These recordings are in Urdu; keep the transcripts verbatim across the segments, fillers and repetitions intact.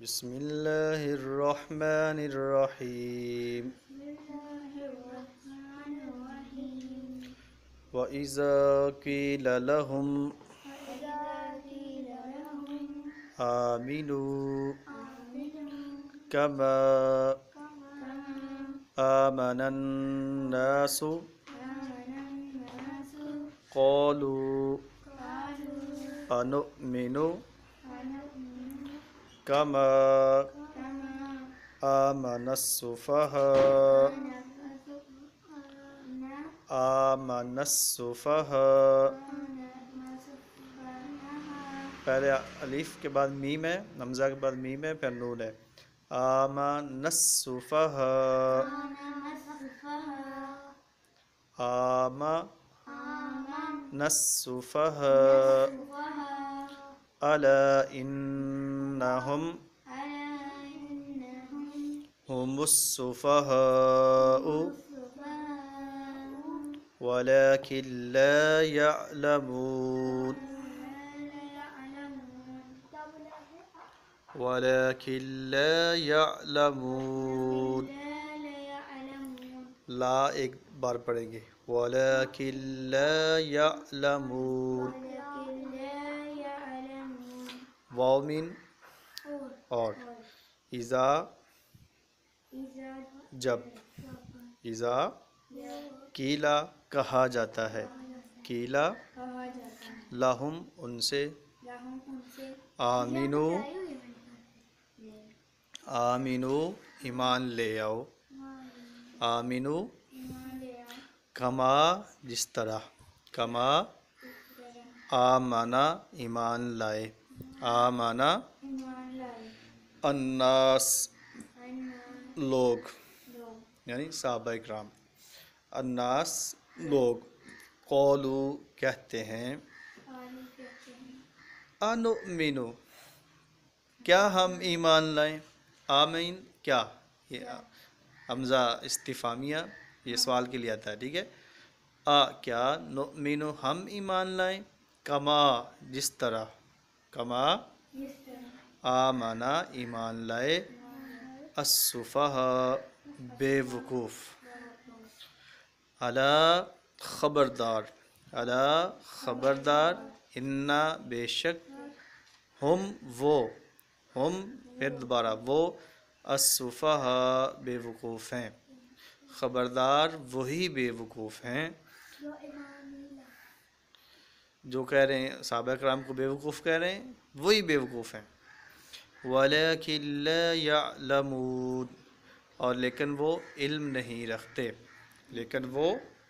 بسم اللہ الرحمن الرحیم وَإِذَا قِيلَ لَهُمْ آمِنُوا كَمَا آمَنَ النَّاسُ قَالُوا أَنُؤْمِنُ كَمَا آمَنَ السُّفَهَاءُ آمَنَ السُّفَهَاءُ پہلے الف کے بعد میم ہے، حمزہ کے بعد میم ہے، پھر نون ہے۔ آمَنَ السُّفَهَاءُ آمَنَ السُّفَهَاءُ أَلَا إِنَّهُمْ هُمُ السُّفَهَاءُ وَلَكِنْ لَا يَعْلَمُونَ وَلَكِنْ لَا يَعْلَمُونَ لا ایک بار پڑھیں گے، وَلَكِنْ لَا يَعْلَمُونَ واو مین اور اذا جب، اذا قیلا کہا جاتا ہے، قیلا لہم ان سے، آمینو آمینو ایمان لے آؤ، آمینو کما جس طرح، کما آمنا ایمان لائے، آمنا الناس لوگ یعنی صحابہ اکرام، الناس لوگ، قولو کہتے ہیں، انؤمنو کیا ہم ایمان لائیں، آمین کیا، یہ حمزہ استفہامیہ یہ سوال کے لیے آتا ہے، ٹھیک ہے۔ آ کیا، نؤمنو ہم ایمان لائیں، کما جس طرح، کما آمنا ایمان لائے، السفہاء بے وقوف، الا خبردار، الا خبردار، انا بے شک، ہم وہ، ہم پھر دوبارہ وہ، السفہاء بے وقوف ہیں، خبردار وہی بے وقوف ہیں جو کہہ رہے ہیں صحابہ کرام کو بے وقوف کہہ رہے ہیں، وہی بے وقوف ہیں۔ وَلَكِنْ لَا يَعْلَمُونَ اور لیکن وہ علم نہیں رکھتے، لیکن وہ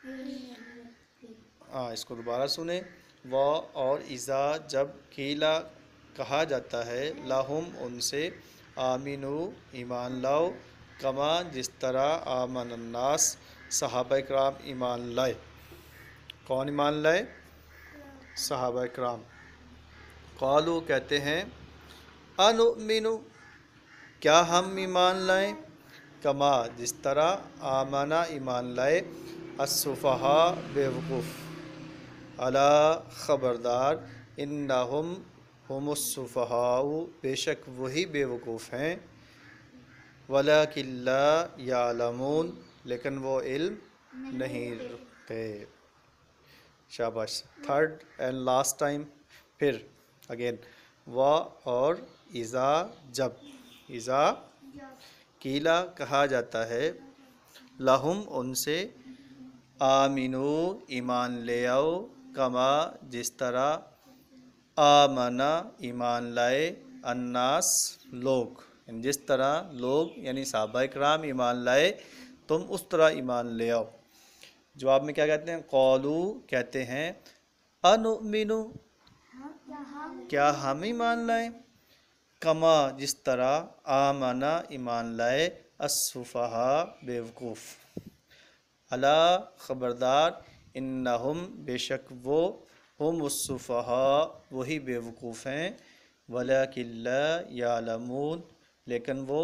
ہاں اس کو دوبارہ سنیں، وہ اور اذا جب قیلا کہا جاتا ہے، لہم ان سے، آمینو ایمان لاؤ، کما جس طرح آمن الناس صحابہ کرام ایمان لائے، کون ایمان لائے، صحابہ کرام، قالو کہتے ہیں، انؤمنو کیا ہم ایمان لائیں، کما جس طرح آمنا ایمان لائے، السفہاء بے وقوف، الا خبردار، انہم ہم السفہاء بے شک وہی بے وقوف ہیں، وَلَكِنْ لَا يَعْلَمُونَ لیکن وہ علم نہیں رکھتے۔ شاباش، تھرڈ اینڈ لاسٹ ٹائم، پھر اگین، و اور اذا جب، اذا قیلا کہا جاتا ہے، لہم ان سے، آمینو ایمان لے آؤ، کما جس طرح آمنا ایمان لائے، الناس لوگ، جس طرح لوگ یعنی صحابہ کرام ایمان لائے تم اس طرح ایمان لے آؤ۔ جواب میں کیا کہتے ہیں، قولو کہتے ہیں، انؤمنو کیا ہم ایمان لائیں، کما جس طرح آمنا ایمان لائے، السفہاء بے وقوف، الا خبردار، انہم بے شک وہ، ہم السفہاء وہی بے وقوف ہیں، وَلَكِنْ لَا يَعْلَمُونَ لیکن وہ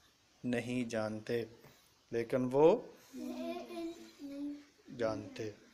نہیں جانتے، لیکن وہ جانتے۔